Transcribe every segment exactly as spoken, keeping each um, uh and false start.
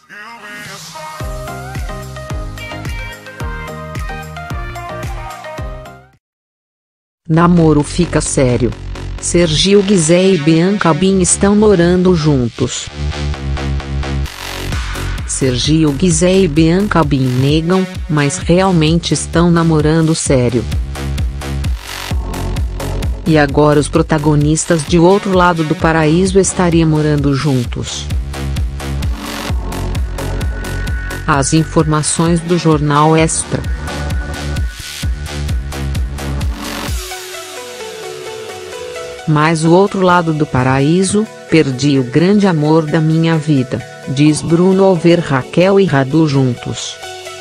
Namoro fica sério. Sergio Guizé e Bianca Bin estão morando juntos. Sergio Guizé e Bianca Bin negam, mas realmente estão namorando sério. E agora os protagonistas de Outro Lado do Paraíso estariam morando juntos. As informações do jornal Extra. Mas o outro lado do paraíso, perdi o grande amor da minha vida, diz Bruno ao ver Raquel e Radu juntos.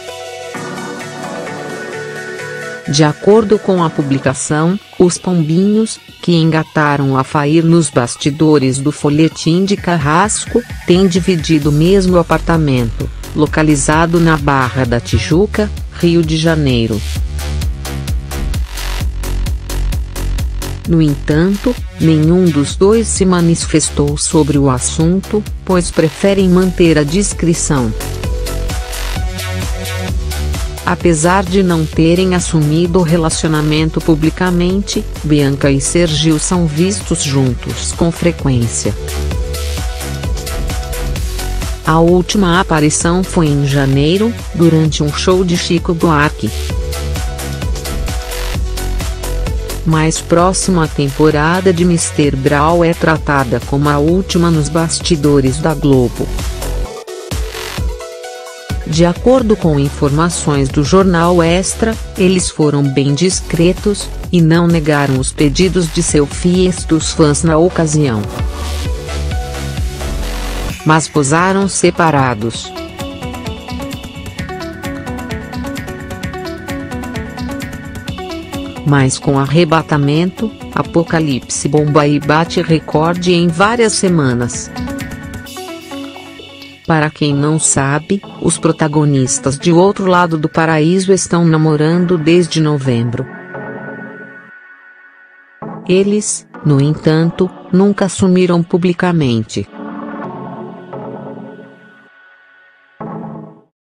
De acordo com a publicação, os pombinhos, que engataram a fair nos bastidores do folhetim de Carrasco, têm dividido o mesmo apartamento, localizado na Barra da Tijuca, Rio de Janeiro. No entanto, nenhum dos dois se manifestou sobre o assunto, pois preferem manter a discrição. Apesar de não terem assumido o relacionamento publicamente, Bianca e Sergio são vistos juntos com frequência. A última aparição foi em janeiro, durante um show de Chico Buarque. Mais próxima temporada de mister Brau é tratada como a última nos bastidores da Globo. De acordo com informações do jornal Extra, eles foram bem discretos, e não negaram os pedidos de selfies dos fãs na ocasião. Mas posaram separados. Mas com arrebatamento, Apocalipse bomba e bate recorde em várias semanas. Para quem não sabe, os protagonistas de Outro Lado do Paraíso estão namorando desde novembro. Eles, no entanto, nunca assumiram publicamente.